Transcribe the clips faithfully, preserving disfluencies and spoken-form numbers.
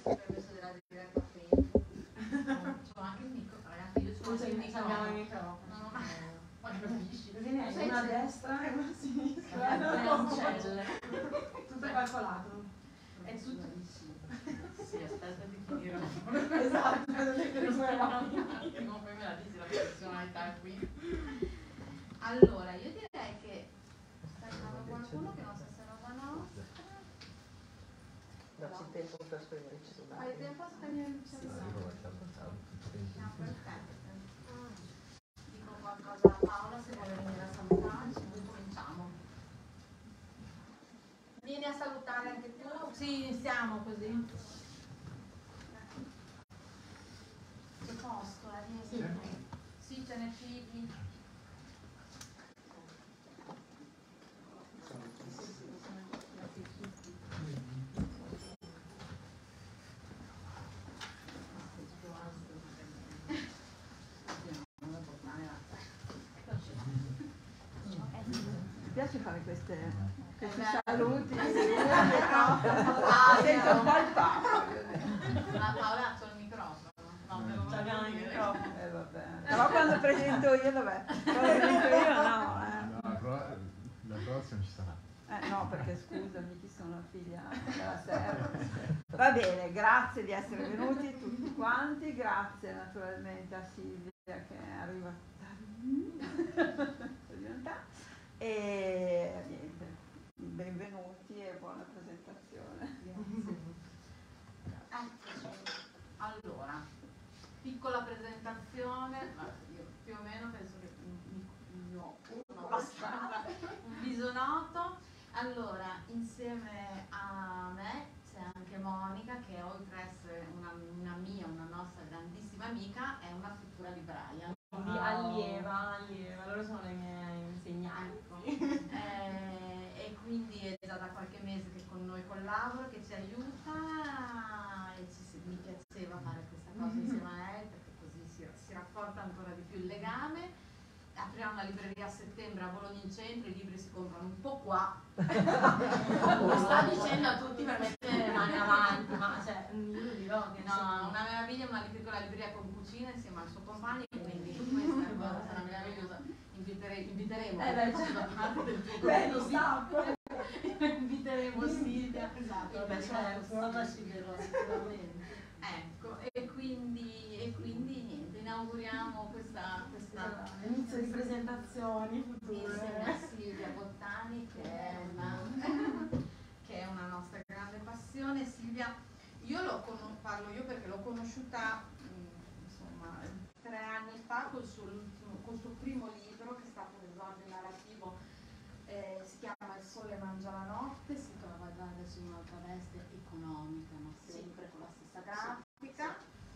permesso della diretta Facebook. C'ho anche il micro, ragazzi, io c'ho anche il microfono. No, ma capisci? Una a destra e una a sinistra. Tutto calcolato. È tutto. Sì, aspetta di finire. Esatto, prima o poi me la dici la personalità qui. Allora, io direi che sta arrivando qualcuno che non sa se è roba nostra. Dacci tempo per spegnere il cellulare. Fai tempo a spegnere il cellulare? No, perfetto. Dico qualcosa a Paola se vuole venire a salutarci, poi cominciamo. Vieni a salutare anche tu? Sì, iniziamo così. Che posto, eh? Sì, sì, ce ne fidi. Mi piace fare queste, questi Eh saluti, no, sento un po' il papo. Ma Paola c'ho il microfono. No, me lo Abbiamo il microfono. Eh, vabbè. Però quando presento io, dov'è? Quando presento io no, eh. No, la, pro- la prossima ci sarà. Eh, no, perché scusami, chi sono figlia della serva. Va bene, grazie di essere venuti tutti quanti, grazie naturalmente a Silvia che arriva e niente, benvenuti e buona presentazione. Allora, piccola presentazione, ma io più o meno penso che io ho un viso noto. Allora, insieme a me c'è anche Monica che oltre a essere una, una mia, una nostra grandissima amica, è una futura libraia. Quindi allieva, allieva, loro sono le mie insegnanti. Eh, e quindi è già da qualche mese che con noi collabora, che ci aiuta e ci, mi piaceva fare questa cosa insieme a lei perché così si, si rafforza ancora di più il legame. Apriamo una libreria a settembre a Bologna in centro, i libri si comprano un po' qua. Lo sta dicendo a tutti per mettere le mani avanti, ma cioè, io lo dirò che no, una meraviglia, una piccola libreria con cucina insieme al suo compagno, quindi questa è una cosa meravigliosa. Inviteremo, inviteremo eh beh, del tuo beh, lo sapevo. Inviteremo Silvia. Esatto, vabbè, certo, ci verrò sicuramente. Ecco, e quindi, e quindi niente, inauguriamo questa, questa inizio di presentazioni future insieme a Silvia Bottani che è una, che è una nostra grande passione. Silvia, io l'ho con, parlo io perché l'ho conosciuta insomma tre anni fa col suo, col suo primo libro che è stato un esordio narrativo, eh, si chiama Il sole mangia la notte, si trova già adesso in un'altra veste economica, ma sempre con la stessa grafica,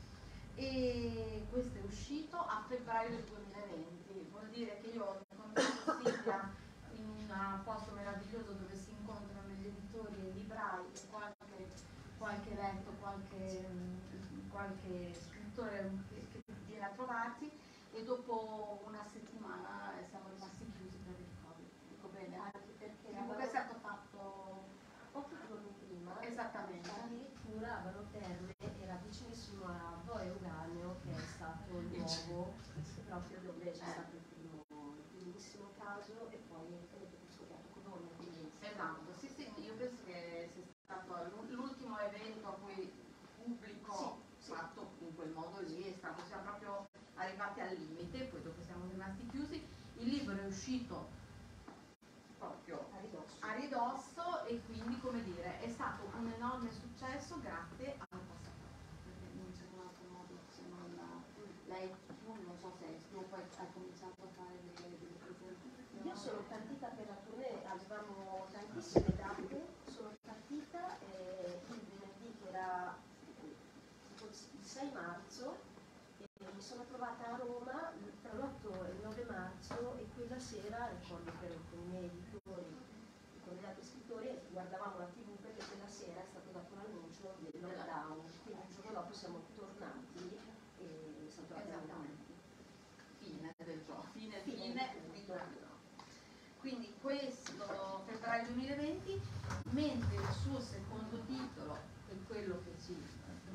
e questo è uscito a febbraio del duemilaventi, vuol dire che io ho incontrato Silvia in un posto meraviglioso dove si incontrano gli editori e i librai, qualche, qualche letto, qualche, qualche scrittore che, che viene a trovarti, e dopo una settimana siamo rimasti chiusi per il Covid. Dico bene, anche perché comunque è stato fatto pochi giorni prima, esattamente, addirittura a Vano Terme era vicinissimo a Boe Euganeo, che è stato il luogo proprio dove c'è stato il primo, il primissimo caso, e poi credo che scoppiato Codogno. Esatto, sì sì, io penso che sia stato l'ultimo evento a cui pubblico sì, sì. fatto in quel modo lì, è stato, siamo proprio arrivati al limite, poi dopo siamo rimasti chiusi. Il libro è uscito proprio a ridosso. a ridosso e quindi, come dire, è stato un enorme successo grazie al passaporto, perché non c'è un altro modo se non la, lei, tu non so se tu poi hai cominciato a fare delle, delle presentazioni. Io sono partita per la tournée, avevamo tantissime date, sono partita eh, il venerdì che era il sei marzo, e mi sono trovata a Roma tra l'otto e il nove marzo, e quella sera ricordo che ero con i miei editori, con gli altri scrittori, guardavamo la tivù perché quella sera è stato dato l'annuncio del lockdown, quindi il giorno dopo siamo tornati e mi sono trovata esattamente fine del gioco, fine fine, fine di tutto. Quindi questo febbraio duemilaventi, mentre il suo secondo titolo, che è quello che ci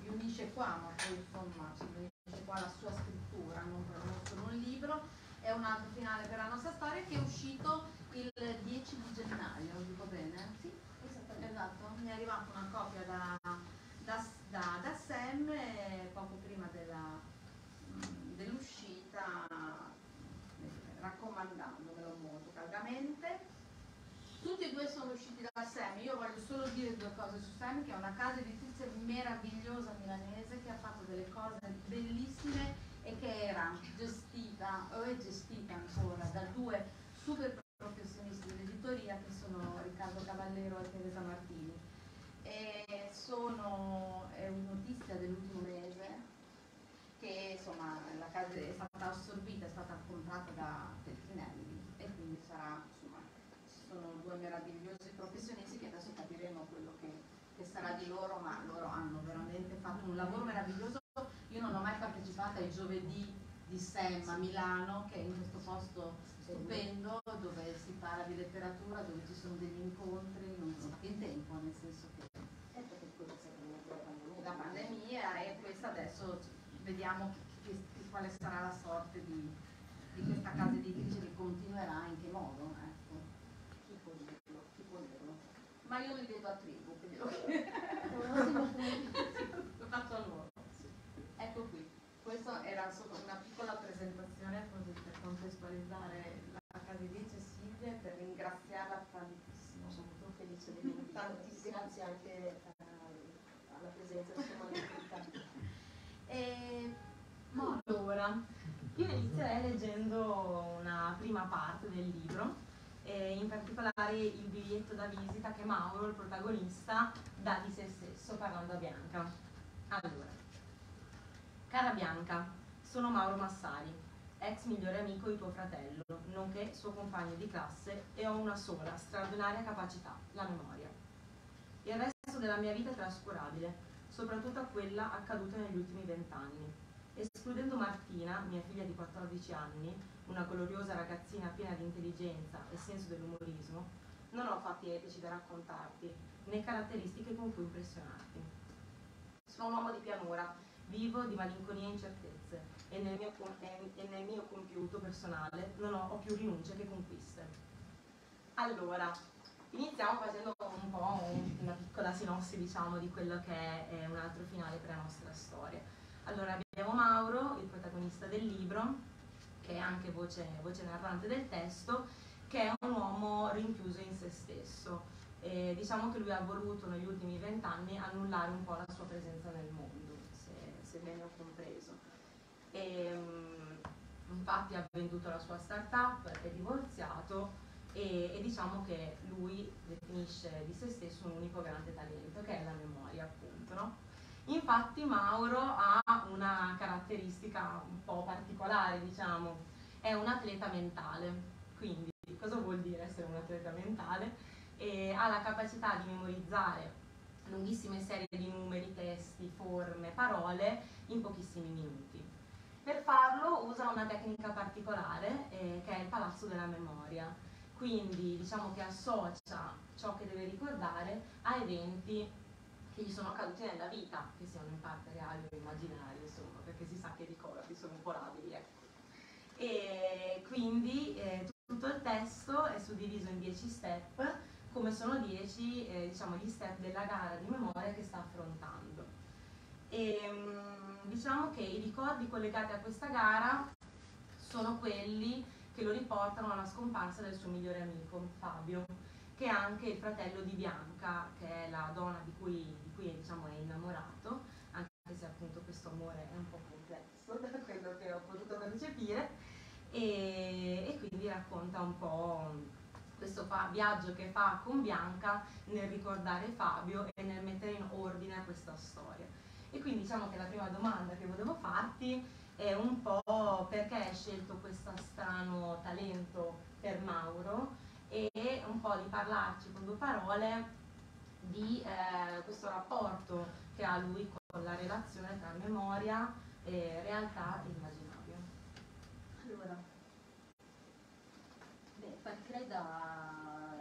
qua, ma poi insomma ci dice qua la sua scrittura, non solo un libro. È un altro finale per la nostra storia che è uscito il dieci di gennaio, lo dico bene? Sì, esattamente. Esatto, mi è arrivata una copia da, da, da, da Sam eh, poco prima della, dell'uscita, eh, raccomandandomelo molto caldamente. Tutti e due sono usciti da Sam. Io voglio solo dire due cose su Sam, che è una casa editrice meravigliosa milanese che ha fatto delle cose bellissime e che era gestita o è gestita ancora da due super professionisti dell'editoria che sono Riccardo Cavallero e Teresa Martini. E sono, è una notizia dell'ultimo mese che insomma la casa è stata assorbita, è stata comprata da Feltrinelli e quindi sarà, insomma, ci sono due meravigliosi professionisti che adesso capiremo quello che, che sarà di loro, ma loro hanno veramente fatto un lavoro meraviglioso. Io non ho mai partecipato ai giovedì di Sam a Milano, che è in questo posto stupendo dove si parla di letteratura, dove ci sono degli incontri, non so che tempo, nel senso che la pandemia e questa adesso vediamo chi, chi, quale sarà la sorte di, di questa casa editrice che continuerà, in che modo, ecco. Chi può dirlo, chi può dirlo. Ma io li vedo a tribù, quindi lo faccio a loro. Ecco qui, questa era solo una piccola presentazione così per contestualizzare la casa editrice Silvia e per ringraziarla tantissimo. Sono molto felice di venire. Grazie anche uh, alla presenza di E, allora, io inizierei leggendo una prima parte del libro, eh, in particolare il biglietto da visita che Mauro, il protagonista, dà di se stesso parlando a Bianca. Allora, cara Bianca, sono Mauro Massari, ex migliore amico di tuo fratello, nonché suo compagno di classe, e ho una sola, straordinaria capacità, la memoria. Il resto della mia vita è trascurabile, soprattutto a quella accaduta negli ultimi vent'anni. Escludendo Martina, mia figlia di quattordici anni, una gloriosa ragazzina piena di intelligenza e senso dell'umorismo, non ho fatti etici da raccontarti, né caratteristiche con cui impressionarti. Sono un uomo di pianura, vivo di malinconia e incertezze, e nel mio, e nel mio compiuto personale non ho, ho più rinunce che conquiste. Allora, iniziamo facendo un po' una piccola sinossi, diciamo, di quello che è un altro finale per la nostra storia. Allora, abbiamo Mauro, il protagonista del libro, che è anche voce, voce narrante del testo, che è un uomo rinchiuso in se stesso. E diciamo che lui ha voluto negli ultimi vent'anni annullare un po' la sua presenza nel mondo, se, se bene ho compreso. E, infatti ha venduto la sua startup, è divorziato e, e diciamo che lui definisce di se stesso un unico grande talento, che è la memoria, appunto, no? Infatti Mauro ha una caratteristica un po' particolare, diciamo, è un atleta mentale. Quindi cosa vuol dire essere un atleta mentale? E ha la capacità di memorizzare lunghissime serie di numeri, testi, forme, parole in pochissimi minuti. Per farlo usa una tecnica particolare eh, che è il palazzo della memoria. Quindi diciamo che associa ciò che deve ricordare a eventi che gli sono accaduti nella vita, che siano in parte reali o immaginari, insomma, perché si sa che i ricordi sono un po' labili, ecco. E quindi eh, tutto il testo è suddiviso in dieci step, come sono dieci eh, diciamo, gli step della gara di memoria che sta affrontando. E, mh, diciamo che i ricordi collegati a questa gara sono quelli che lo riportano alla scomparsa del suo migliore amico, Fabio, che è anche il fratello di Bianca, che è la donna di cui, di cui diciamo, è innamorato, anche se appunto questo amore è un po' complesso da quello che ho potuto percepire, e, e quindi racconta un po' questo fa, viaggio che fa con Bianca nel ricordare Fabio e nel mettere in ordine questa storia. E quindi diciamo che la prima domanda che volevo farti è un po' perché hai scelto questo strano talento per Mauro, e un po' di parlarci con due parole di eh, questo rapporto che ha lui con la relazione tra memoria, eh, realtà e immaginario. Allora, beh, partirei da,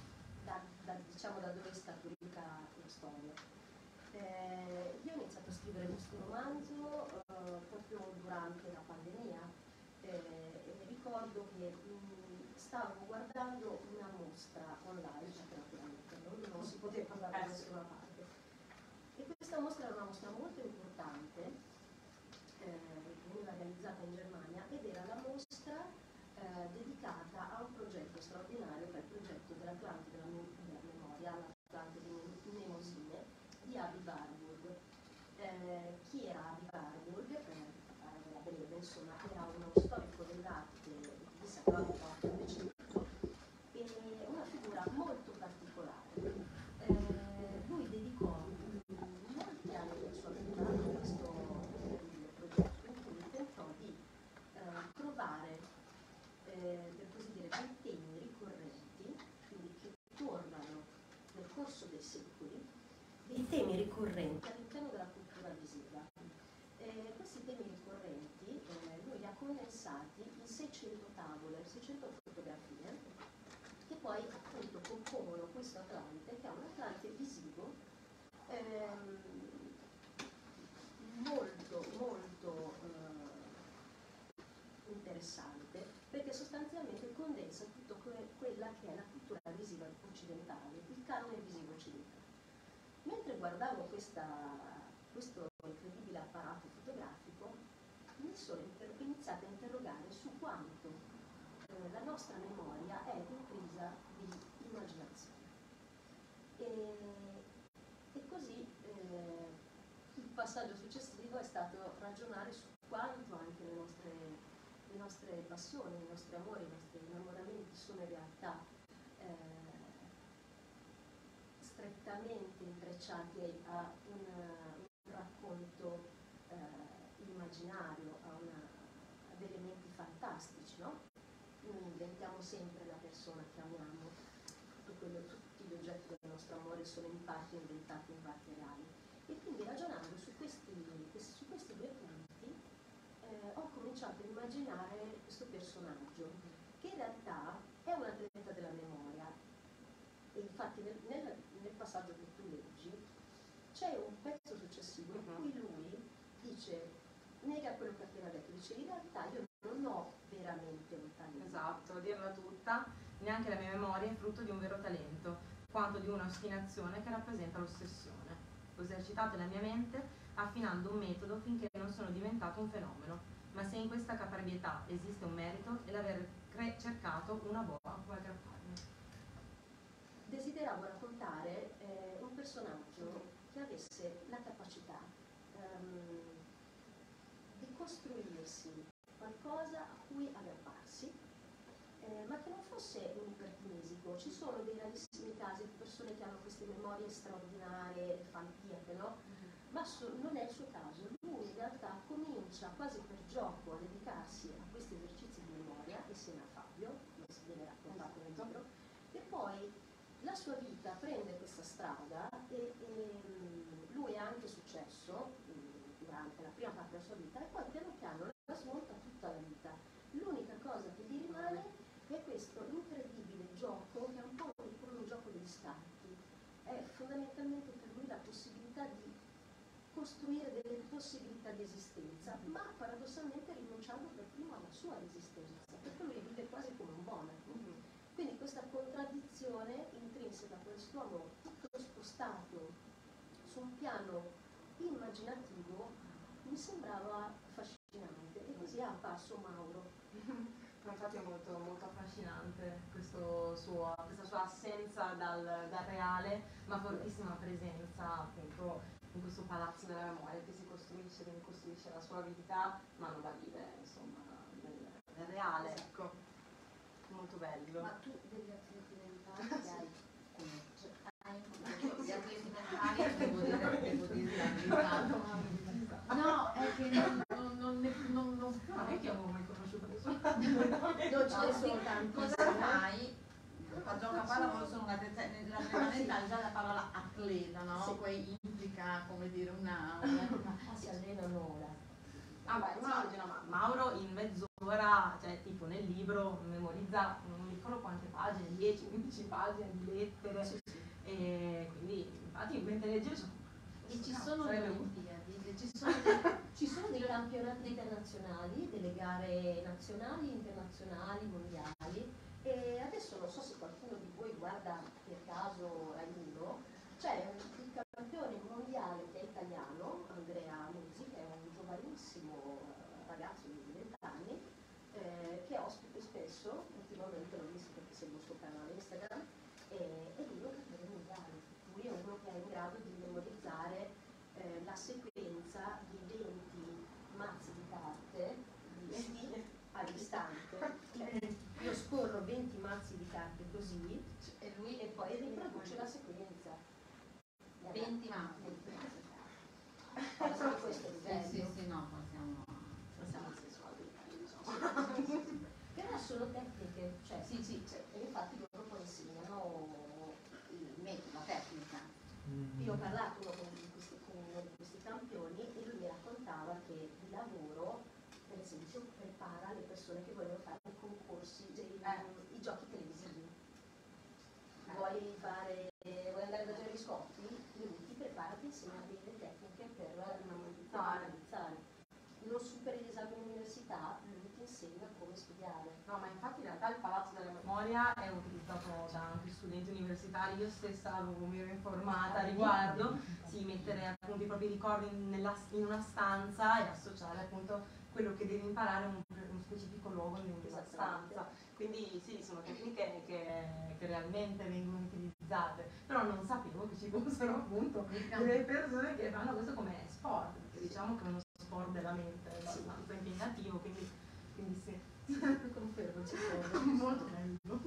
da, da, diciamo, da dove è scaturita la storia. Eh, io ho iniziato a scrivere scrivere questo romanzo eh, proprio durante la pandemia eh, e mi ricordo che mh, stavo guardando una mostra online, perché naturalmente non, non si poteva andare da nessuna parte, e questa mostra era una mostra molto importante, eh, veniva realizzata in Germania ed era la mostra eh, dedicata a un progetto straordinario, che è il progetto dell'Atlante della, della memoria, l'Atlante di Mnemosine, di Aby Warburg. Eh, chi era Aby Warburg? Per farla breve, insomma, era uno storico dell'arte di Sacro Novecento e una figura molto particolare. Eh, lui dedicò molti anni della sua vita a questo progetto in cui tentò di eh, trovare eh, per così dire dei temi ricorrenti, quindi che tornano nel corso dei secoli, dei temi ricorrenti all'interno della cultura visiva. Eh, questi temi ricorrenti eh, lui li ha condensati in seicento tavole, seicento fotografie, che poi appunto compongono questo Atlante, che è un Atlante visivo ehm, molto molto eh, interessante, perché sostanzialmente condensa tutto que- quella che è la cultura visiva occidentale, il canone visivo occidentale. Mentre guardavo questa, questo incredibile apparato fotografico, mi sono inter- iniziata a interrogare su quanto eh, la nostra memoria è intrisa di immaginazione. E, e così eh, il passaggio successivo è stato ragionare su quanto anche le nostre, le nostre passioni, i nostri amori, i nostri innamoramenti sono in realtà eh, strettamente intrecciati a un, un racconto eh, immaginario, a, una, ad elementi fantastici, no? Noi inventiamo sempre la persona che amiamo, tutto quello, tutti gli oggetti del nostro amore sono in parte inventati, in parte reali. E quindi ragionando su questi, su questi due punti eh, ho cominciato a immaginare questo personaggio, che in realtà è un atleta della memoria. E infatti nel, nel, nel passaggio che tu leggi c'è un pezzo successivo in cui lui dice, nega quello che ha appena detto, dice in realtà io non ho veramente un talento. Esatto, a dirla tutta, neanche la mia memoria è frutto di un vero talento, quanto di un'ostinazione che rappresenta l'ossessione. Ho esercitato la mia mente affinando un metodo finché non sono diventato un fenomeno, ma se in questa caparbietà esiste un merito è l'aver cre- cercato una boa a cui aggrapparmi. Desideravo raccontare eh, un personaggio che avesse la capacità ehm, di costruirsi qualcosa a cui aggrapparsi, eh, ma che non fosse un iperkinesico. Ci sono dei rarissimi casi di persone che hanno queste memorie straordinarie, fantiche, no? Ma so, non è il suo caso. Lui in realtà comincia quasi per gioco a dedicarsi a questi esercizi di memoria, insieme a Fabio, come si viene raccontato nel libro, e poi la sua vita prende questa strada e, e lui ha anche successo durante la prima parte della sua vita e poi piano piano la smonta tutta la vita. L'unica cosa che gli rimane è questo incredibile gioco, che è un po' come un gioco degli scacchi. È fondamentalmente per lui la possibilità di costruire delle possibilità di esistenza, ma paradossalmente rinunciando per primo alla sua esistenza, perché lui vive quasi come un monaco. Quindi questa contraddizione intrinseca a quest'uomo tutto spostato su un piano immaginativo mi sembrava affascinante, e così è apparso Mauro. Infatti è molto, molto affascinante questo suo, questa sua assenza dal, dal reale, ma fortissima presenza appunto in questo palazzo della memoria che si costruisce, che costruisce la sua vita, ma non la vive, insomma, nel, nel reale, ecco. Molto bello. Ma tu degli atleti mentali li hai come? Cioè, hai Gli atleti mentali, devo dire, devo dire la verità. No, è che non, non, non, ne- non, non, Non è che avevo mai conosciuto nessuno. non ce ne sono tanti. cosa fai? Fa gioca a pallavolo, sono un atleta, nell'atleta mentale già la parola atleta, no? Sì. Poi implica, come dire, una... una Ah, si allenano ora. Ah beh, immagino, ma Mauro in mezz'ora, cioè tipo nel libro, memorizza non mi ricordo quante pagine, dieci quindici pagine di lettere, Sì, sì. e quindi infatti mentre leggevo E ci sono le sarebbe Olimpiadi, ci internazionali, delle gare nazionali, internazionali, mondiali, e adesso non so se qualcuno di voi guarda per caso Rai uno, c'è un, il campione mondiale che è italiano, Andrea Lusi, che è un giovanissimo ragazzo di venti anni, eh, che ospite spesso, ultimamente l'ho visto perché seguo il suo canale Instagram, e, e lui è un campione mondiale. Lui è uno che è in grado di memorizzare eh, la sequenza di venti mazzi di carte visti all'istante. Cioè, io scorro venti mazzi di carte così e lui e poi riproduce la sequenza. venti mazzi. Cosa di questo Sì, livello? sì, sì, no, passiamo. Non siamo sessuali, insomma. Però sono tecniche, cioè, Sì, sì, cioè, e infatti loro poi insegnano il metodo, la tecnica. Io ho parlato uno con, questi, con uno di questi campioni e lui mi raccontava che di lavoro, per esempio, prepara le persone che vogliono fare i concorsi, cioè, i, i giochi televisivi. Vuoi, fare, vuoi andare da Gerry Scotti? Lui ti prepara, ti insegna delle tecniche per analizzare. Non superi gli esami all'università, lui ti insegna come studiare. No, ma infatti in realtà il Palazzo della Memoria è utilizzato da anche studenti universitari, io stessa mi ero informata a riguardo, sì, mettere appunto i propri ricordi nella, in una stanza e associare appunto quello che devi imparare a un, un specifico luogo in quella stanza. Quindi sì, sono tecniche che, che realmente vengono utilizzate, però non sapevo che ci fossero appunto delle persone che fanno questo come sport, perché diciamo che è uno sport della mente, è abbastanza impegnativo, quindi, quindi sì. Confermo, ci sono. Molto bello.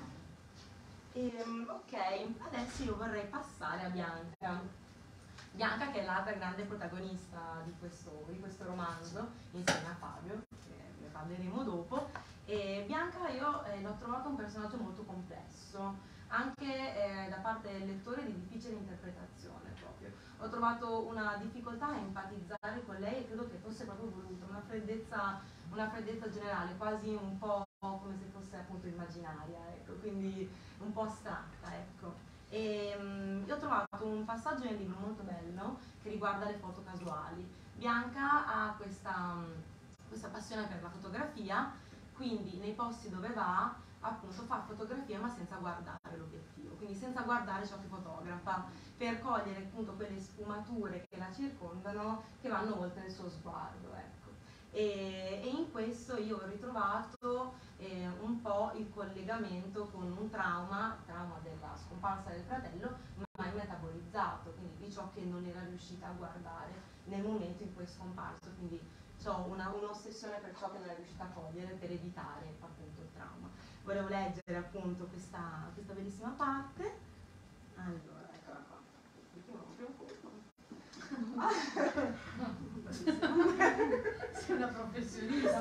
E, ok, adesso io vorrei passare a Bianca. Bianca che è l'altra grande protagonista di questo, di questo romanzo, insieme a Fabio, che ne parleremo dopo. E Bianca io eh, l'ho trovato un personaggio molto complesso, anche eh, da parte del lettore di difficile interpretazione proprio. Ho trovato una difficoltà a empatizzare con lei e credo che fosse proprio voluta, una freddezza, una freddezza generale, quasi un po' come se fosse appunto immaginaria, ecco, quindi un po' astratta, ecco. E um, io ho trovato un passaggio nel libro molto bello che riguarda le foto casuali. Bianca ha questa, um, questa passione per la fotografia, quindi nei posti dove va appunto fa fotografia ma senza guardare l'obiettivo, quindi senza guardare ciò che fotografa, per cogliere appunto quelle sfumature che la circondano che vanno oltre il suo sguardo, ecco. E, e in questo io ho ritrovato eh, un po' il collegamento con un trauma, trauma della scomparsa del fratello, mai metabolizzato, quindi di ciò che non era riuscita a guardare nel momento in cui è scomparso, quindi ho una, un'ossessione per ciò che non è riuscita a cogliere per evitare appunto il trauma. Volevo leggere appunto questa, questa bellissima parte. Allora, eccola qua. Sei una professionista.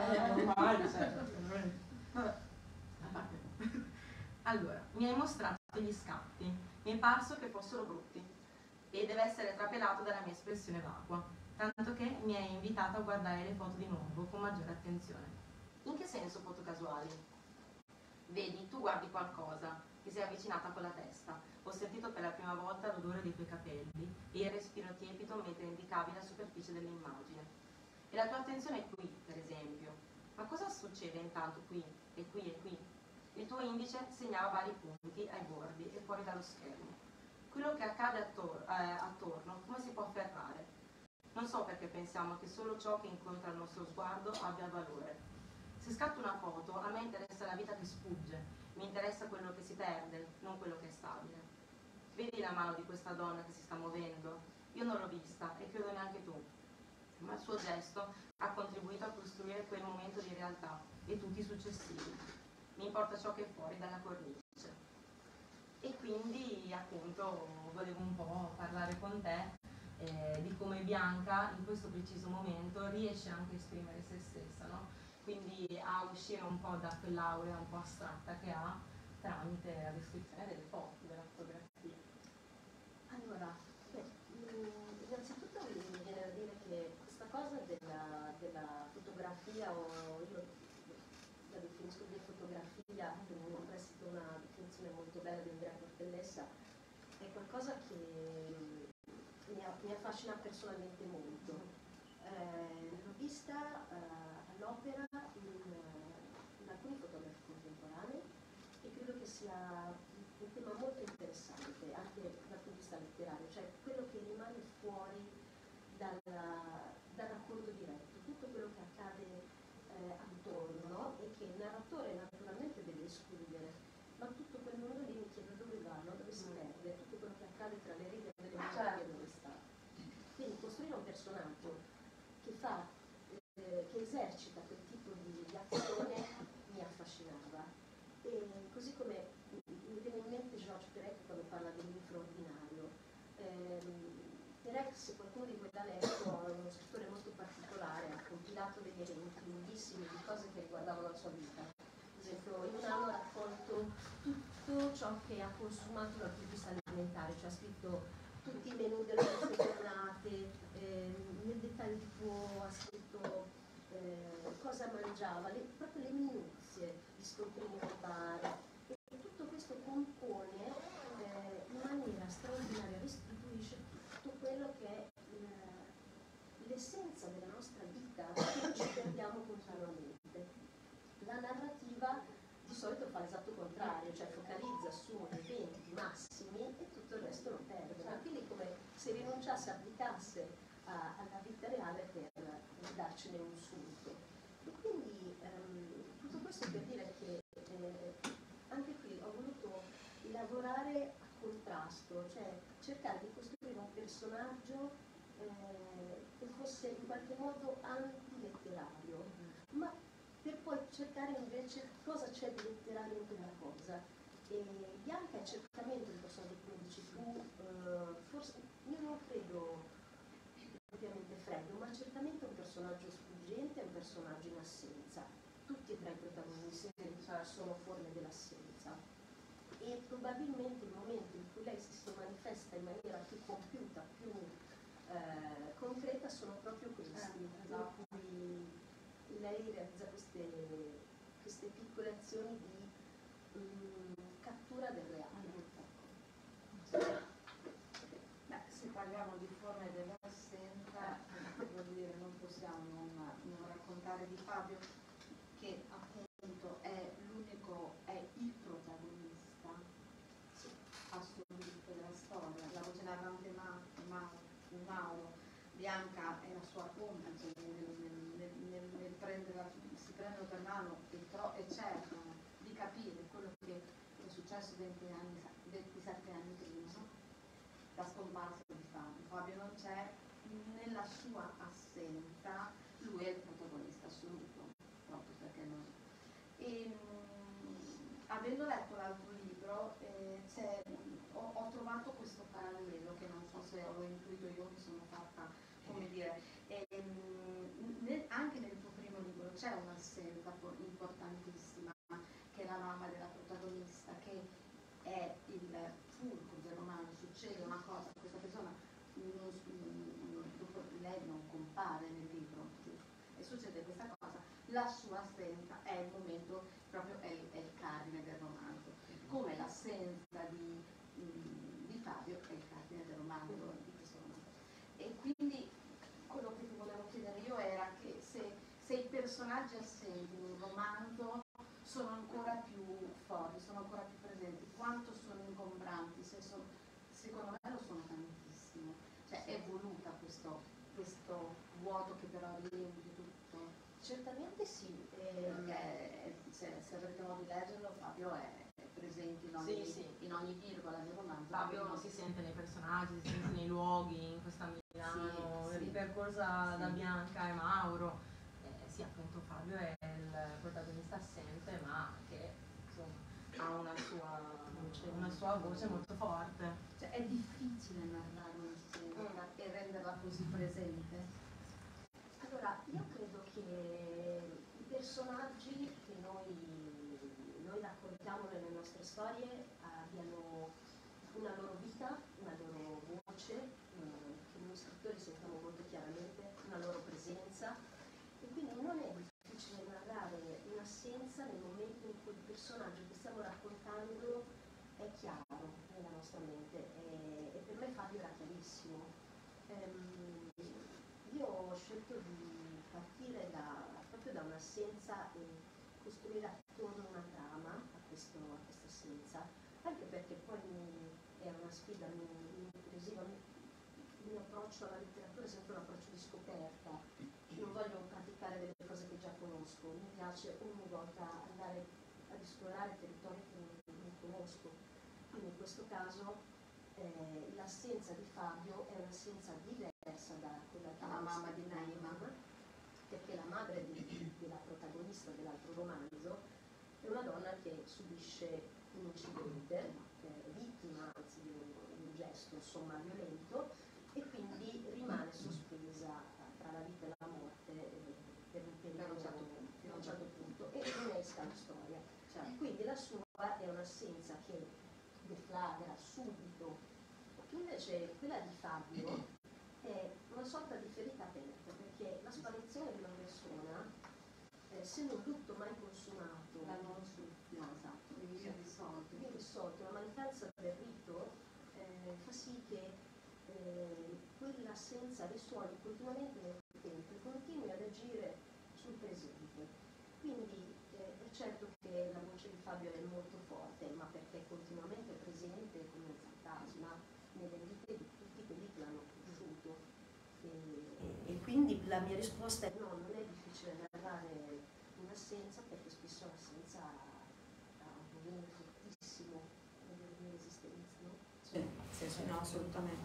Allora, mi hai mostrato gli scatti, mi è parso che fossero brutti e deve essere trapelato dalla mia espressione vacua, tanto che mi hai invitato a guardare le foto di nuovo con maggiore attenzione. In che senso foto casuali? Vedi, tu guardi qualcosa, ti sei avvicinata con la testa, ho sentito per la prima volta l'odore dei tuoi capelli e il respiro tiepido mentre indicavi la superficie dell'immagine. E la tua attenzione è qui, per esempio. Ma cosa succede intanto qui, e qui, e qui? Il tuo indice segnava vari punti ai bordi e fuori dallo schermo. Quello che accade attor- eh, attorno, come si può afferrare? Non so perché pensiamo che solo ciò che incontra il nostro sguardo abbia valore. Se scatto una foto, a me interessa la vita che sfugge, mi interessa quello che si perde, non quello che è stabile. Vedi la mano di questa donna che si sta muovendo? Io non l'ho vista e credo neanche tu, ma il suo gesto ha contribuito a costruire quel momento di realtà e tutti i successivi. Mi importa ciò che è fuori dalla cornice. E quindi appunto volevo un po' parlare con te eh, di come Bianca in questo preciso momento riesce anche a esprimere se stessa, no? Quindi a uscire un po' da quell'aurea un po' astratta che ha tramite la descrizione delle foto, della fotografia. Allora, beh, mh, innanzitutto mi viene da dire che questa cosa della, della fotografia, o io la definisco di fotografia, che mi ho prestito una definizione molto bella di Andrea Cortellessa, è qualcosa che mi, mi affascina personalmente molto. Eh, l'ho vista eh, all'opera in, in alcuni fotografi contemporanei e credo che sia un tema molto interessante anche dal punto di vista letterario, cioè quello che rimane fuori dal, dal racconto diretto, tutto quello che accade eh, attorno, no? E che il narratore naturalmente deve escludere, ma tutto quel mondo lì mi chiede dove vanno, dove si perde, tutto quello che accade tra le righe delle memorie dove sta. Quindi costruire un personaggio che fa, eh, che esercita quel tipo di, di azione mi affascinava. E così come mi viene in mente Georges Perec quando parla dell'infra ordinario. Ehm, Perec, se qualcuno di voi l'ha letto, è uno scrittore molto particolare, ha compilato degli elenchi lunghissimi di cose che riguardavano la sua vita. Ad esempio, in un anno ha raccolto tutto ciò che ha consumato dal punto di vista alimentare, cioè ha scritto tutti i menù delle nostre giornate, eh, nel dettaglio tipo ha scritto eh, cosa mangiava, le, proprio le minuzie, gli scontrini al bar. E tutto questo compone eh, in maniera straordinaria, restituisce tutto quello che è eh, l'essenza della nostra vita, che ci perdiamo continuamente. La narrativa di solito fa l'esatto contrario, cioè focalizza su eventi massimi e tutto il resto lo perde. Ma quindi come se rinunciasse, applicasse a, alla vita reale per, per darcene un sunto. E quindi ehm, tutto questo per dire che eh, anche qui ho voluto lavorare a contrasto, cioè cercare di costruire un personaggio eh, che fosse in qualche modo antiletterario, ma per poi cercare invece cosa c'è di letterario in quella cosa. E Bianca è certamente un personaggio, come dici tu, eh, forse io non credo ovviamente freddo, ma certamente un personaggio sfuggente, un personaggio in assenza. Tutti e tre i protagonisti sono forme dell'assenza. E probabilmente il momento in cui lei si manifesta in maniera più compiuta, più eh, concreta, sono proprio questi, eh, esatto. In cui lei realizza queste, queste piccole azioni di um, cattura del reale. Beh, se parliamo di forme dell'assenza, vuol dire non possiamo non, non raccontare di Fabio, che appunto è l'unico, è il protagonista assoluto della storia. La voce narrante Ma, Ma, Mauro, Bianca è la sua complice nel, nel, nel, nel prendere, si prendono per mano e, tro, e cercano di capire quello che è successo ventisette anni prima, no? La scomparsa di Fabio. Fabio non c'è, nella sua assenza lui è il protagonista assoluto, proprio perché non. E, mh, avendo letto l'altro libro eh, ho, ho trovato questo parallelo che non so se l'ho intuito io, mi sono fatta, come dire, e, mh, nel, anche nel tuo primo libro c'è un'assenza importantissima, che è la mamma della protagonista, che è il fulcro del romanzo. Succede una cosa, questa persona non, non, dopo, lei non compare nel libro, e succede questa cosa, la sua assenza è il momento, proprio è il, è il cardine del romanzo, come l'assenza di, di Fabio è il cardine del romanzo, di questo romanzo. E quindi quello che ti volevo chiedere io era che se, se i personaggi assenti in un romanzo sono ancora più forti, sono ancora più presenti, quanto sono ingombranti, se sono, secondo me lo sono tantissimo, cioè è voluta questo, questo vuoto che però riempie tutto. Certamente sì, eh, perché se, se avrete modo di leggerlo, Fabio è, è presente in ogni, sì, sì. in ogni virgola del romanzo. Fabio non si sente nei personaggi, si sente nei luoghi, in questa Milano sì, sì. ripercorsa sì. da Bianca e Mauro. Eh, sì, appunto Fabio è il protagonista assente, ma che insomma ha una sua voce, una sua voce molto forte. Cioè è difficile narrare una scena mm. e renderla così presente. Allora, io credo che i personaggi che noi, noi raccontiamo nelle nostre storie abbiano una loro vita, una loro voce, eh, che noi scrittori sentiamo molto chiaramente, una loro presenza, e quindi non è difficile narrare un'assenza nel momento in cui il personaggio che stiamo raccontando è chiaro nella nostra mente, e, e per me Fabio era chiarissimo. Ehm, io ho scelto di partire da, proprio da un'assenza e costruire attorno una trama a, questo, a questa assenza, anche perché poi mi, era una sfida, mi, mi incuriosiva, mi, il mio approccio alla letteratura è sempre un approccio di scoperta, non voglio praticare delle cose che già conosco, mi piace ogni volta andare ad esplorare territori che non, non conosco, quindi in questo caso eh, l'assenza di Fabio è un'assenza diversa da quella della mamma di Naima, perché la madre di, della protagonista dell'altro romanzo è una donna che subisce un incidente, è vittima anzi di un, di un gesto insomma violento, e quindi rimane sospesa tra la vita e la morte eh, per un periodo fino a un certo punto, e innesca la storia. Cioè, quindi la sua è un'assenza che deflagra subito, invece quella di Fabio è una sorta di ferita aperta, perché la sparizione di una persona, eh, essendo un lutto mai consumato, La non no, esatto, viene risolto, viene risolto, la mancanza del rito eh, fa sì che eh, quell'assenza risuoni continuamente nel tempo e continui ad agire sul presente. Quindi eh, è certo che la voce di Fabio è molto forte, ma perché è continuamente presente come un fantasma nelle vite di tutti quelli che l'hanno conosciuto. E, e quindi la mia risposta è no, non è difficile narrare un'assenza, perché spesso l'assenza ha un volume fortissimo nella mia esistenza, no? Sì, sì, sì, no, assolutamente.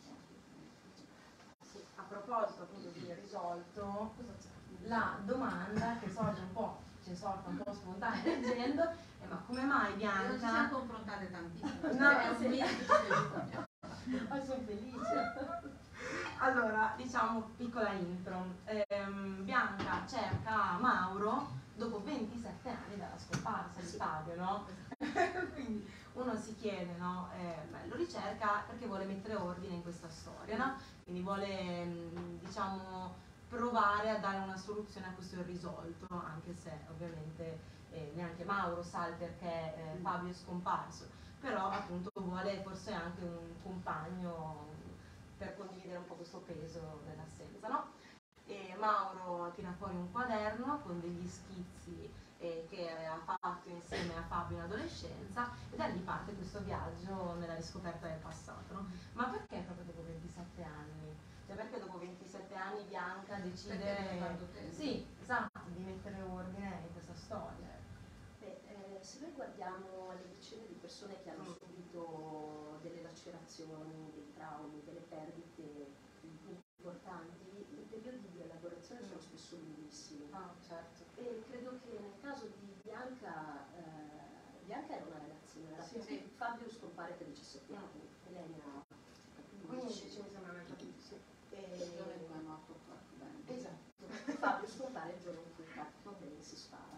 Sì, a proposito appunto di risolto, la domanda che sorge un po', ci è sorta un po' spontanea leggendo, è ma come mai Bianca... Non ci siamo confrontate tantissimo, no, è un sì. mito. Oh, sono felice. Allora, diciamo, piccola intro. Ehm, Bianca cerca Mauro dopo ventisette anni dalla scomparsa di Fabio, no? Quindi uno si chiede, no? Eh, beh, lo ricerca perché vuole mettere ordine in questa storia, no? Quindi vuole, mh, diciamo, provare a dare una soluzione a questo irrisolto, anche se ovviamente eh, neanche Mauro sa il perché eh, Fabio è scomparso, però appunto vuole forse anche un compagno per condividere un po' questo peso dell'assenza, no? E Mauro tira fuori un quaderno con degli schizzi eh, che ha fatto insieme a Fabio in adolescenza, e da lì parte questo viaggio nella riscoperta del passato, no? Ma perché proprio dopo ventisette anni? Cioè perché dopo ventisette anni Bianca decide sì, esatto, di mettere ordine in questa storia? Beh, eh, se noi guardiamo le decine di persone che hanno subito delle lacerazioni, dei traumi, delle perdite importanti, i periodi di elaborazione sono spesso lunghissimi. Ah, certo. E credo che nel caso di Bianca, eh, Bianca era una ragazzina, era Sì, sì. Fabio scompare per diciassette anni e lei ne ha quindici, mi sembra una capito, sì. E... è morto bene. Esatto, Fabio scompare il giorno in cui Carlo bene si spara.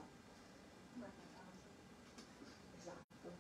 Esatto.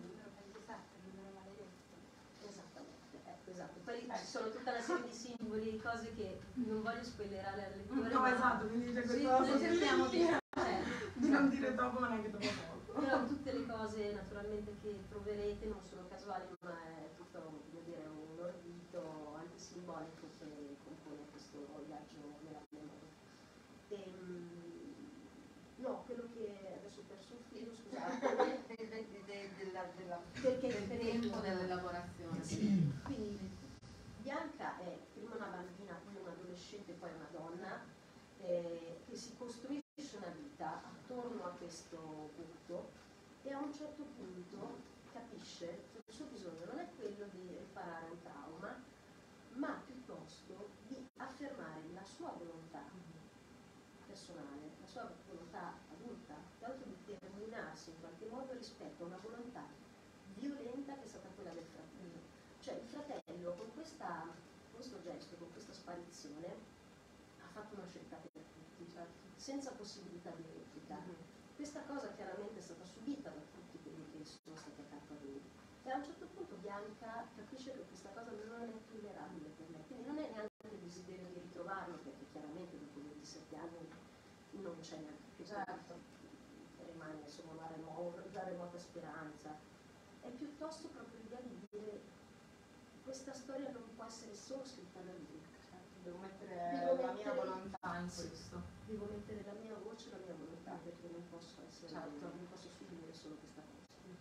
Esattamente, ecco, esatto. Poi ci sono tutta una serie di simboli, di cose che non voglio spoilerare al lettore. No, ma... esatto, quindi c'è sì, questa noi cerchiamo di, eh, di non dire dopo, ma neanche dopo molto. Però tutte le cose naturalmente che troverete non sono casuali, ma è tutto, voglio dire, un ordito anche simbolico che compone questo viaggio nella memoria. E, no, quello che adesso ho perso il filo, scusate, della, della, perché del per tempo dell'elaborazione. Sì. Quindi Bianca è prima una bambina, poi un'adolescente, poi una donna, eh, che si costruisce una vita attorno a questo punto e a un certo punto capisce che il suo bisogno non è quello di riparare un trauma, ma piuttosto di affermare la sua volontà personale, la sua volontà adulta, tra l'altro di determinarsi in qualche modo rispetto a una volontà violenta che è stata quella del fratello. Cioè il fratello con questa, questo gesto, con questa sparizione, ha fatto una scelta per tutti, cioè, senza possibilità di replica. Questa cosa chiaramente è stata subita da tutti quelli che sono stati accanto a lui. E a un certo punto Bianca capisce che questa cosa non è tollerabile per lei, quindi non è neanche il desiderio di ritrovarlo, perché chiaramente dopo ventisette anni non c'è neanche più, certo. Rimane insomma una remota, una remota speranza. È piuttosto proprio l'idea di dire questa storia non può essere solo scritta da lui. Devo mettere la mia volontà in Sì. questo. Devo mettere la mia voce e la mia volontà, perché non posso essere, Certo. non posso subire solo questa cosa.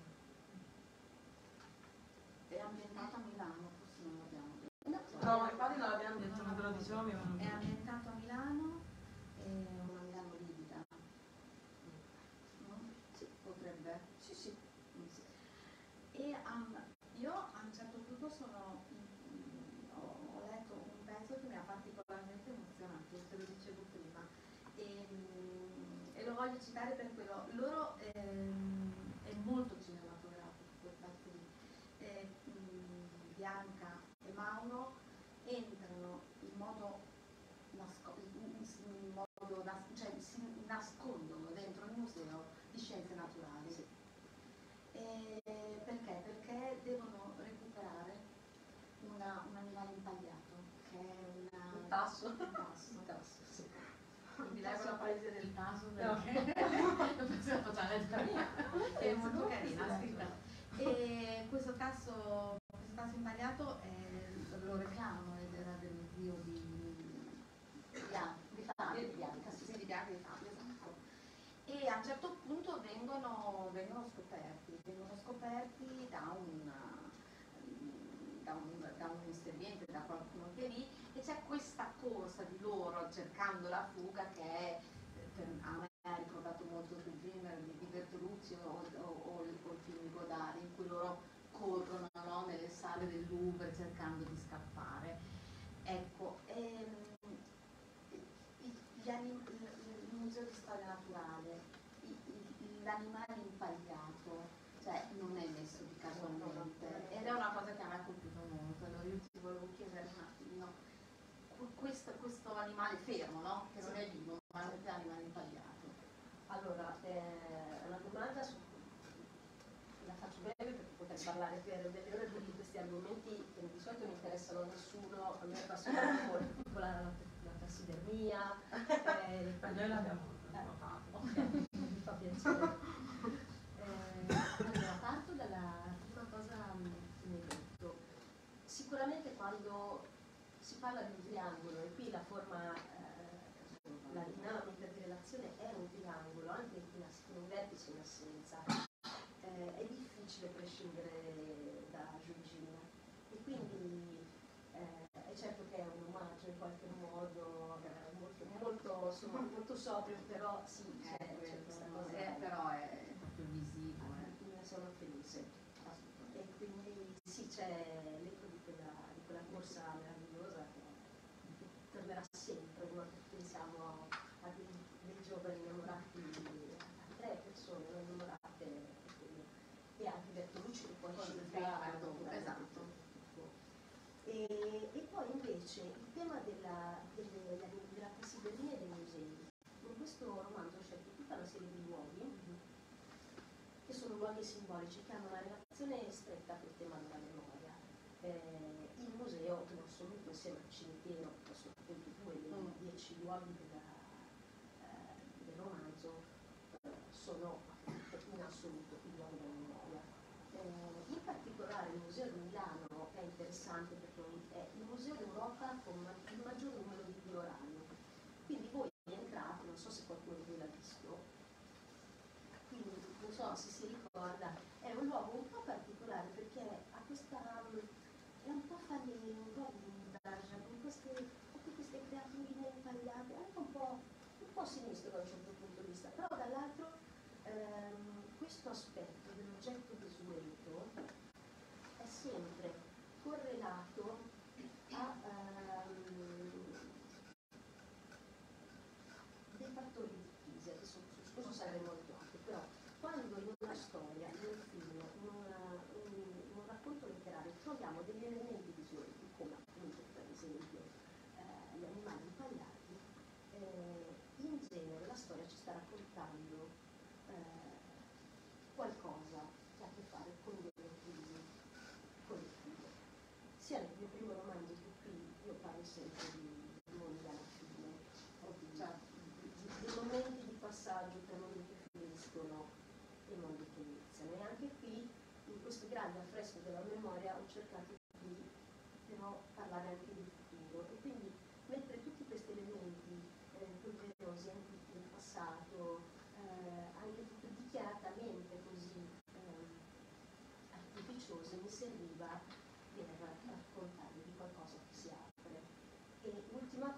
È ambientato a Milano, forse non l'abbiamo detto. No, infatti non l'abbiamo detto, ma te lo dicevo mi è venuto. È ambientato a Milano, è una Milano livida. No? Sì. Potrebbe? Sì, sì. Mm, sì. E um, io a un certo punto sono, mm, ho, ho letto un pezzo che mi ha particolarmente emozionato, te lo dicevo prima, e, mm, e lo voglio citare per quello. Loro ehm, è molto cinematografico quel pezzo lì. Eh, mm, Bianca e Mauro entrano in modo nasco- in, in modo nas- cioè si nascondono dentro il museo di scienze naturali. Sì. E perché? Perché devono recuperare una- un animale impagliato, che è una, Un tasso. un tasso. Un tasso, sì. Mi leggo la palese del taso No. perché l'ho pensata già lettera mia, è molto carina scritta. E questo tasso, questo tasso impagliato eh, lo reclamano ed era del zio di Bianca, di Fabio, di Bianca, sì, sì, di Bianca e di Fabio, esatto. E a un certo punto vengono, vengono scoperti, vengono scoperti da un, da un, da un inserviente, da qualcuno che è lì, e c'è questa corsa di loro cercando la fuga che è, per, a me ha ricordato molto il film di, di Bertolucci o, o, o, il, o il film di Godard, in cui loro corrono, no, nelle sale del Louvre cercando di scappare. Ecco, ehm, gli anim- il, il Museo di Storia Naturale, i- i- l'animale impagliato, cioè non è messo di casualmente, ed è una cosa che a me ha colpito molto. Allora io ti volevo chiedere un attimino, qu- questo, questo animale fermo, no? Che non è vivo, ma è un animale impagliato. Allora, eh, una domanda su, la faccio breve perché potrei parlare per delle ore di questi argomenti che di solito non interessano a nessuno, a me appassiona molto, tipo la, la, la tassidermia, eh, Per noi l'abbiamo eh, notato. ok, mi fa piacere. Eh, allora, parto dalla prima cosa che mi hai detto. Sicuramente quando si parla di un triangolo, e qui la forma, eh, la dinamica di relazione è un triangolo, anche in, in un vertice in assenza, eh, è difficile prescindere da Giorgina. E quindi eh, è certo che è un omaggio in qualche modo, eh, molto, molto, insomma, molto sobrio, però sì, c'è, c'è questa cosa. Eh, però è proprio visivo. Eh. Ne sono felice. E quindi sì, c'è l'eco di quella, di quella corsa meravigliosa che tornerà sempre, no? Pensiamo a dei, dei giovani innamorati, a tre persone no? innamorate, e anche Bertolucci che poi ci Esatto. E, e poi invece il tema della, delle, della tassidermia e dei musei. In questo romanzo ho scelto tutta una serie di luoghi che sono luoghi simbolici, che hanno una relazione stretta col tema della memoria. Eh, il museo in assoluto, insieme al cimitero, che sono appunto due dei dieci luoghi della, eh, del romanzo, eh, sono in assoluto il luogo della memoria. Eh, in particolare il Museo di Milano è interessante perché è il museo d'Europa con il maggior numero di diorami. Quindi voi entrate, non so se qualcuno di voi l'ha visto, quindi non so se si ricorda, è un luogo un po' particolare perché ha questa, è un po' falene, un po' vintage, con queste, tutte queste creaturine impagliate, anche un po', un po' sinistro da un certo punto di vista, però dall'altro ehm, questo aspetto dell'oggetto desueto è sempre correlato a ehm, dei fattori di crisi, adesso su questo sarei molto alto, però quando in una storia, in un film, in, una, in, in un racconto letterario troviamo degli elementi visuali, come appunto per esempio eh, gli animali impagliati, eh, in genere la storia ci sta raccontando eh, qualcosa che ha a che fare con delle crisi collettive. Sia nel mio primo romanzo che qui io parlo sempre di mondi alla fine, o di, cioè, di, di momenti di passaggio tra mondi che finiscono e mondi che iniziano. E anche qui, in questo grande affresco della memoria, ho cercato di però parlare anche del futuro. E quindi mettere tutti questi elementi, eh,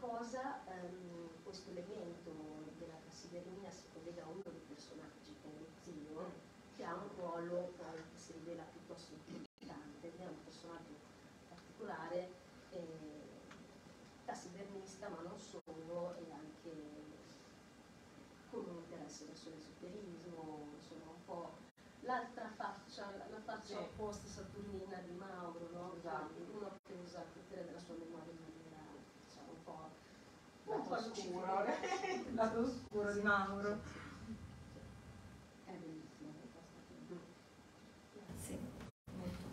cosa, ehm, questo elemento della tassidermia si collega a uno dei personaggi, che è lo zio, che ha un ruolo poi che si rivela piuttosto importante, è un personaggio particolare, eh, tassidermista ma non solo, e anche con un interesse verso l'esoterismo, insomma un po' l'altra faccia, la faccia Sì. opposta saturnina di Mauro, no? Esatto. Quindi uno che usa il potere della sua memoria in maniera, diciamo, un po', un Lato po' oscuro, lucifera. il lato oscuro di Mauro. È bellissimo questa film. Sì, molto.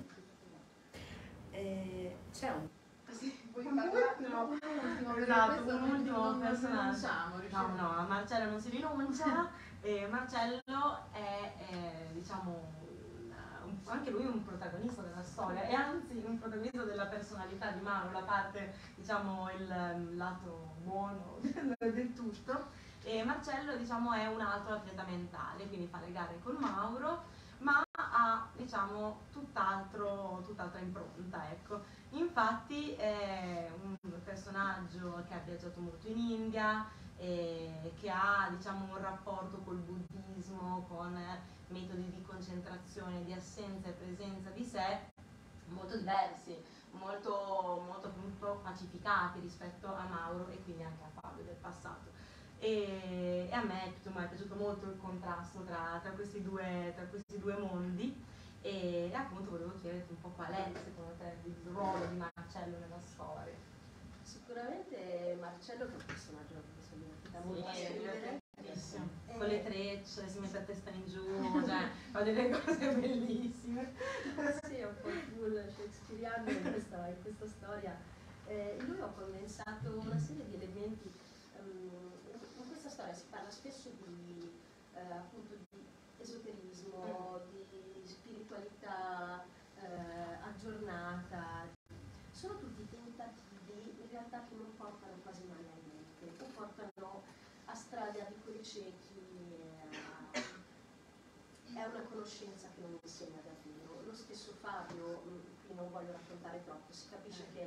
Eh, c'è un Puoi parlare no, un ultimo, Esatto, questo un ultimo non personaggio. rinunciamo, No, riusciamo. no, a Marcello non si rinuncia. E Marcello è, è, diciamo, un- anche lui un protagonista della storia e anzi un protagonista della personalità di Mauro, la parte, diciamo, il lato buono del tutto. E Marcello, diciamo, è un altro atleta mentale, quindi fa le gare con Mauro, ma ha, diciamo, tutt'altro, tutt'altra impronta, ecco. Infatti è un personaggio che ha viaggiato molto in India, e che ha, diciamo, un rapporto col buddismo, con metodi di concentrazione, di assenza e presenza di sé molto diversi, molto, molto appunto pacificati rispetto a Mauro e quindi anche a Fabio del passato. E, e a me insomma, è piaciuto molto il contrasto tra, tra, questi due, tra questi due mondi e, e appunto volevo chiederti un po' qual è secondo te il ruolo di Marcello nella storia. Sicuramente Marcello che è un personaggio che si è divertito molto a Sì, è scrivere. divertentissimo. Eh, Con le trecce, si mette a testa in giù, cioè fa delle cose bellissime. Sì, è un po' il pool shakespeariano in questa, in questa storia. Eh, in lui ho condensato una serie di elementi. Um, in questa storia si parla spesso di, eh, appunto, di esoterismo, di spiritualità eh, aggiornata. Sono tutti tentativi in realtà che non portano quasi mai a niente, o portano a strade a vicoli ciechi, eh, è una conoscenza che non insegna davvero. Lo stesso Fabio, mh, qui non voglio raccontare troppo, si capisce che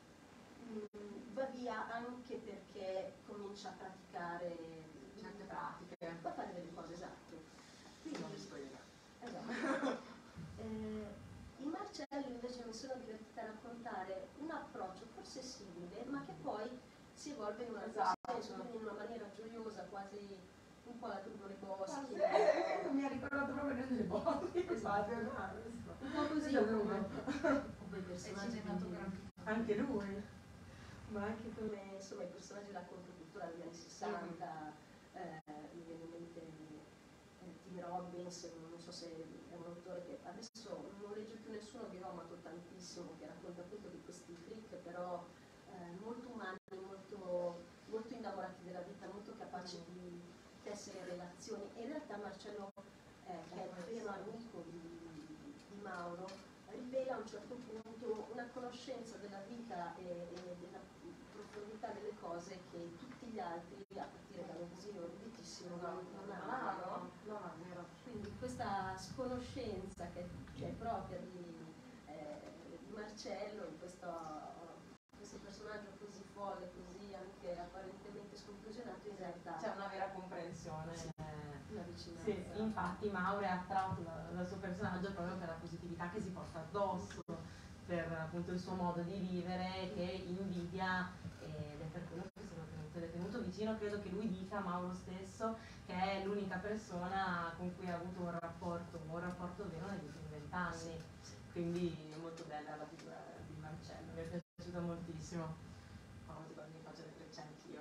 mh, va via anche perché comincia a praticare Certe pratiche. va a fare delle cose esatte. Quindi, Non mi spoilerà. esatto. Eh, in Marcello invece mi sono divertita a raccontare un approccio forse simile, ma che poi si evolve in un altro Esatto. senso, quindi in una maniera gioiosa, quasi un po' la Turbo dei Boschi. Sì, mi ha ricordato proprio delle boschi, esatto, Un po' così, Esatto. come come i È personaggi di- cinematografico. anche lui, ma anche tu. come insomma i personaggi della controcultura degli anni sessanta, eh, mi viene in mente eh, Tim Robbins, non so se è un autore che adesso non legge più nessuno, che io ho amato tantissimo, che racconta appunto di questi freak però eh, molto umani, molto, molto innamorati della vita, molto capaci di tessere relazioni. E in realtà Marcello, eh, che è il vero amico di, di Mauro, rivela a un certo punto una conoscenza della vita e, e della profondità delle cose che tutti gli altri, a partire da uno zio eruditissimo, non, non hanno. No, no, è vero. Quindi questa sconoscenza che, che è propria di, eh, di Marcello, in questo, questo personaggio così folle, così anche apparentemente sconclusionato, in realtà C'è una vera comprensione. Sì. eh, una vicinanza. Sì, infatti Mauro è attratto da- dal suo personaggio proprio per la positività che si porta addosso, per appunto il suo modo di vivere che invidia ed è per quello che sono tenuto, ed è tenuto vicino. Credo che lui dica, Mauro stesso, che è l'unica persona con cui ha avuto un rapporto, un rapporto vero negli ultimi vent'anni. Quindi è molto bella la figura di Marcello, mi è piaciuta moltissimo. Oh, secondo me faccio le trecce anch'io,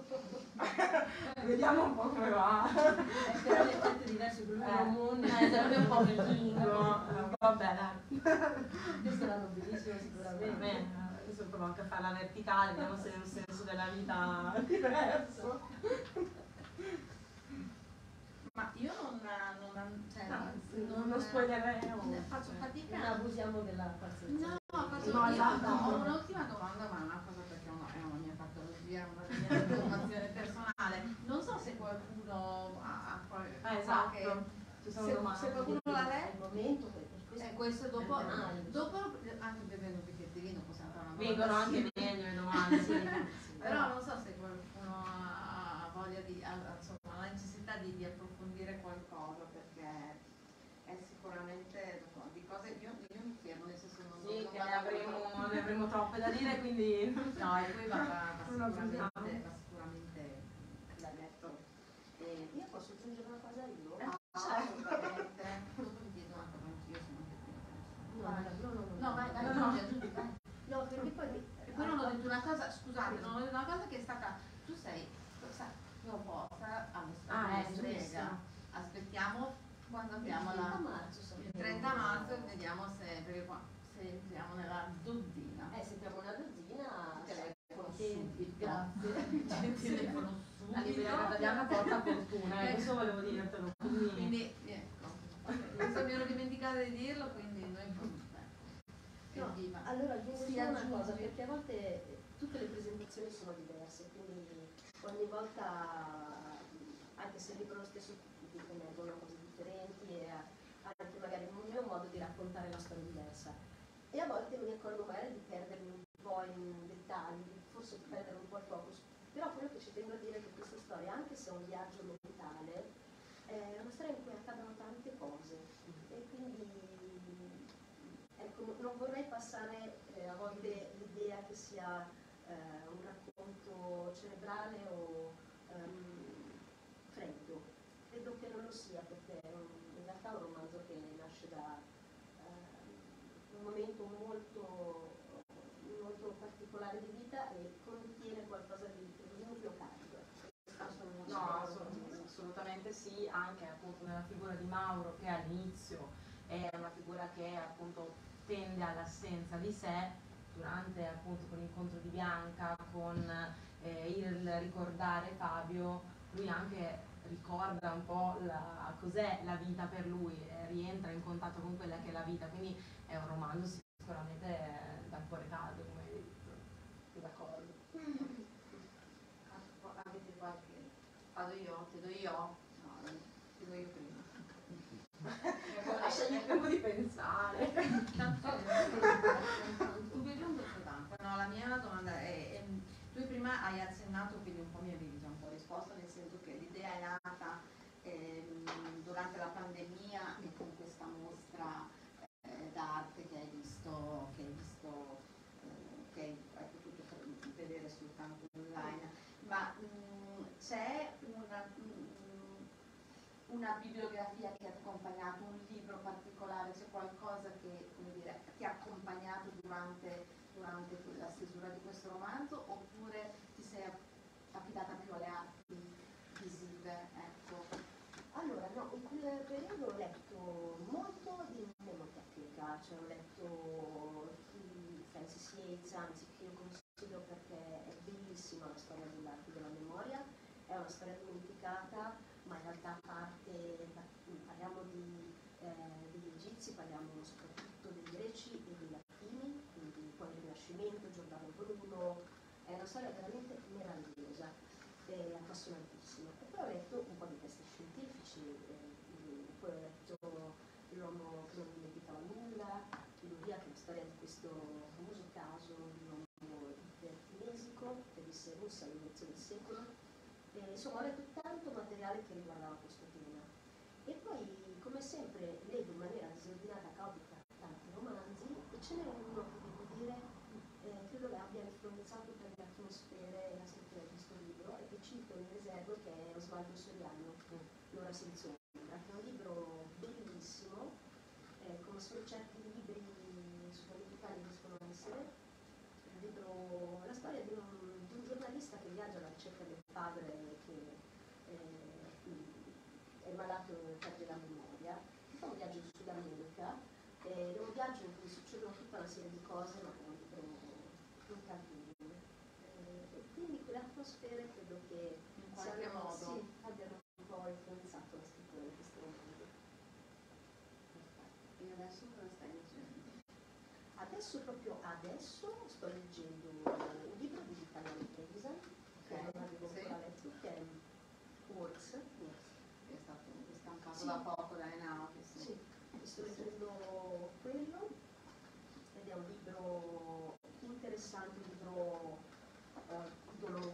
però vediamo un po' come va. È chiaramente diverso, per lui è un mondo. Eh, sarebbe un po' vichingo. Eh, vabbè, dai. Questo l'hanno benissimo sicuramente. Bene, adesso provo anche a farla verticale, vediamo se è un senso della vita diverso. Ma io non, non, cioè, Anzi, non, non lo spoileremo. faccio Non fatica. abusiamo della pazienza. No, faccio No, fatica. esatto. Ho un'ultima domanda, ma è una cosa perché è una, è una mia patologia, una mia informazione personale. Non so se qualcuno ha, ha qualche. Ah, esatto. Ci sono se, domande. se qualcuno l'ha È il letto. momento per questo. Eh, questo dopo, è il canale. dopo anche bevendo un bicchiere di vino possiamo fare una Vengono domanda. anche meglio le domande. Sì, sì. Però non so se qualcuno ha voglia di, ha, insomma, la necessità di, di approfondire qualcosa, perché è sicuramente di cose, io, io mi fermo, nel senso non Sì, non che vado ne a- avremo, ne avremo troppe da dire, quindi No, e poi va, va, va Non sicuramente, abbiamo. va sicuramente l'ha detto. E io posso aggiungere una cosa io? Ah, assolutamente. Dopo mi chiedo una cosa, io sono anche qui. No, no, no, no, No, vai, vai, No, no, no. aggiungi, vai. No, perché poi mi- E poi non ho detto una cosa, scusate, non ho detto una cosa che è stata, tu sei, sai, proposta allo Stato Ah, di è Strega. giusto. Aspettiamo quando abbiamo il la... trenta marzo siamo. Il trenta marzo e vediamo se, perché qua, se entriamo nella dozzina. Eh, sentiamo una dozzina, Telefono contenti, subito. grazie. Telefono la libreria subito. italiana porta fortuna, eh, questo volevo dirtelo. Quindi, Quindi, ecco, questo mi ero dimenticata di dirlo, quindi noi... No, Evviva. allora aggiungo Si solo una aggiunge. cosa, perché a volte eh, tutte le presentazioni sono diverse, quindi ogni volta, anche se dicono lo stesso, emergono cose differenti e anche magari il mio modo di raccontare la storia è diversa. E a volte mi accorgo magari di perdermi un po' in dettagli, forse di perdere un po' il focus, però quello che ci tengo a dire è che questa storia, anche se è un viaggio mentale, è una storia in cui accadono tante cose e quindi ecco, non vorrei passare eh, a volte l'idea che sia eh, un racconto cerebrale o ehm, freddo. Credo che non lo sia, perché è un, in realtà è un romanzo che nasce da eh, un momento molto, molto particolare di vita e contiene qualcosa di, di nucleo carico. no, assolut- assolutamente sì, anche appunto nella figura di Mauro, che all'inizio è una figura che appunto tende all'assenza di sé, durante appunto con l'incontro di Bianca, con eh, il ricordare Fabio, lui anche ricorda un po' la, cos'è la vita per lui, eh, rientra in contatto con quella che è la vita, quindi è un romanzo sicuramente eh, dal cuore caldo, come hai detto. Sono d'accordo. Avete qualche... Vado io? Chiedo io? No, chiedo io prima. Lasciagli il tempo di pensare. Tanto tu vedi un detto tanto. No, la mia domanda è, è, tu prima hai accennato, quindi un po' mi avevi già un po' risposto, nel senso che l'idea è nata ehm, durante la pandemia e con questa mostra eh, d'arte che hai visto, che hai visto, eh, che hai, hai potuto vedere soltanto online. Ma mh, c'è una, mh, una bibliografia che ha accompagnato, un libro particolare, c'è qualcosa che, come dire, ti ha accompagnato durante, durante la stesura di questo romanzo, oppure ti sei affidata più alle arti visive? Ecco. Allora, no, in quel periodo ho letto molto di mnemotecnica, cioè ho letto di Francis Yates, anzi che io consiglio perché è bellissima la storia dell'arte della memoria, è una storia dimenticata, ma in realtà parte, parliamo di, eh, degli egizi, parliamo soprattutto dei greci e dei latini, quindi poi il Rinascimento, Giordano Bruno, è una storia veramente meravigliosa e appassionantissima. E poi ho letto un po' di testi scientifici, eh, poi ho letto L'uomo che non dimenticava nulla, di Luria, che è la storia di questo famoso caso di un uomo iperkinesico che visse in Russia all'inizio del secolo. E, insomma, ho letto tanto materiale che riguardava questo tema. E poi, come sempre, leggo in maniera disordinata, caotica, tanti romanzi, e ce n'è uno che devo dire, eh, credo che abbia influenzato per le atmosfere e la scrittura di questo libro, e che cito in riserva, che è Osvaldo Soriano, L'ora senza ombra, che è un libro bellissimo, eh, come solo certi libri sudamericani riescono a essere. Un libro, la storia di un, di un giornalista che viaggia alla ricerca del padre che eh, è malato e perde la memoria, fa un viaggio in Sud America, ed è un viaggio in cui succedono tutta una serie di cose, ma è un libro incantevole. Eh, e quindi quelle atmosfere credo che In qualche siano, modo. sì, abbiano un po' influenzato la scrittura di questo romanzo. E adesso cosa stai leggendo? Adesso, proprio adesso, sto leggendo un libro di Vitaliano Trevisan, che Ok, non avevo sì. ancora letto, che è Works. È stato stampato Sì. da poco da Enao, che sì. Sì, sto leggendo quello ed è un libro interessante, un libro eh, doloroso.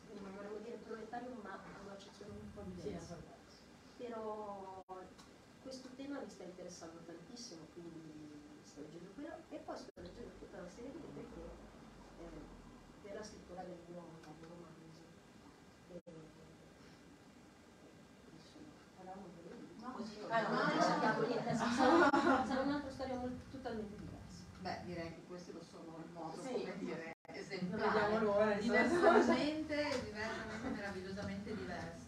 quindi non vorremmo dire proletario, ma ha un'accezione un po' diversa. Però questo tema mi sta interessando tantissimo, quindi sto leggendo quello e poi sto leggendo tutta una serie di libri che eh, per la scrittura del mio romanzo. E, insomma, parlavamo delle libri. No, ah, no, non sappiamo niente, sarà, sarà un'altra storia molto, totalmente diversa. Beh, direi che questi lo sono il modo, Sì. come dire, Non esemplare. vediamo l'ora di Diversamente, diversamente, meravigliosamente diverse.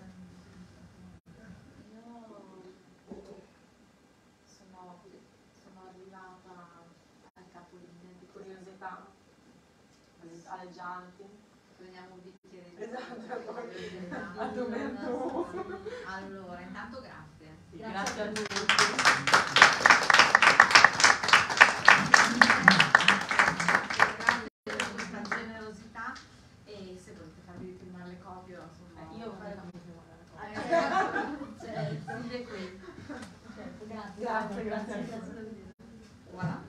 Io sono, sono arrivata al capolinea di curiosità aleggianti. Prendiamo un bicchiere di Esatto, curiosità. a tu per tu. Allora, intanto grazie. Sì, grazie a tutti. Questa generosità e se volete farvi firmare le copie, insomma. Eh, io farei come Certo, è qui. Certo, grazie. Grazie, grazie. Grazie davvero. Voilà.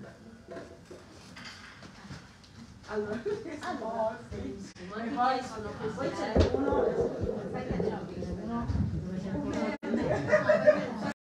Allora, Allora, benissimo. e E poi poi sono poi questi. c'è uno, sai che c'è uno dove c'è ancora